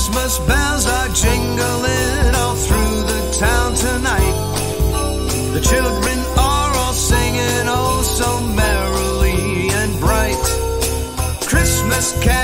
Christmas bells are jingling all through the town tonight. The children are all singing oh so merrily and bright. Christmas carols